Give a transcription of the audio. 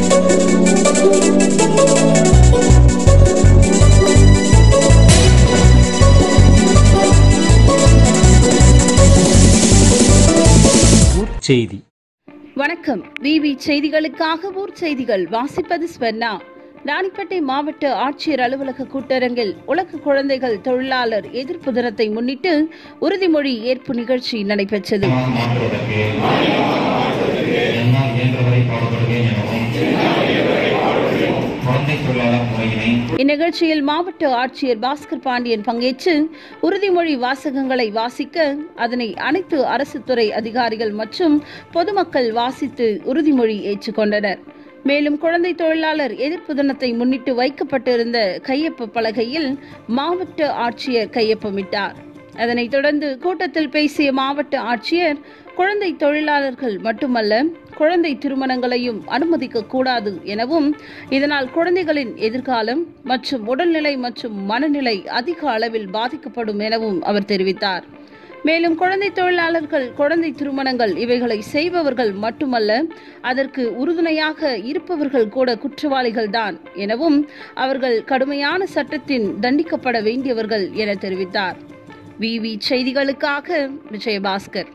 செய்தி. வணக்கம். விவி செய்திகளுக்காக ஊர் செய்திகள் வாசிப்பது ஸ்வர்ணா. ராணிப்பேட்டை மாவட்ட ஆட்சியர் அலுவலக கூட்டரங்கில் உலக குழந்தைகள் தொழிலாளர் எதிர்ப்பு தினத்தை முன்னிட்டு உறுதிமொழி ஏற்பு நிகழ்ச்சி நடைபெற்றது. இந்நிகழ்ச்சியில் மாவட்ட ஆட்சியர் பாஸ்கர் பாண்டியன் பங்கேற்று உறுதிமொழி வாசகங்களை வாசிக்க அதனை அனைத்து அரசு துறை அதிகாரிகள் மற்றும் பொதுமக்கள் வாசித்து உறுதிமொழி ஏற்றுக்கொண்டனர். மேலும் குழந்தை தொழிலாளர் எதிர்ப்பு தினத்தை முன்னிட்டு வைக்கப்பட்டிருந்த கையொப்ப பலகையில் மாவட்ட ஆட்சியர் கையொப்பமிட்டார். அதனைத் தொடர்ந்து கூட்டத்தில் பேசிய மாவட்ட ஆட்சியர், குழந்தை தொழிலாளர்கள் மட்டுமல்ல, குழந்தை திருமணங்களையும் அனுமதிக்க கூடாது எனவும், இதனால் குழந்தைகளின் எதிர்காலம் மற்றும் உடல்நிலை மற்றும் மனநிலை அதிக அளவில் பாதிக்கப்படும் எனவும் அவர் தெரிவித்தார். மேலும் குழந்தை தொழிலாளர்கள், குழந்தை திருமணங்கள் இவைகளை செய்பவர்கள் மட்டுமல்ல, அதற்கு உறுதுணையாக இருப்பவர்கள் கூட குற்றவாளிகள்தான் எனவும், அவர்கள் கடுமையான சட்டத்தின் தண்டிக்கப்பட வேண்டியவர்கள் என தெரிவித்தார். விவி செய்திகளுக்காக விஜயபாஸ்கர்.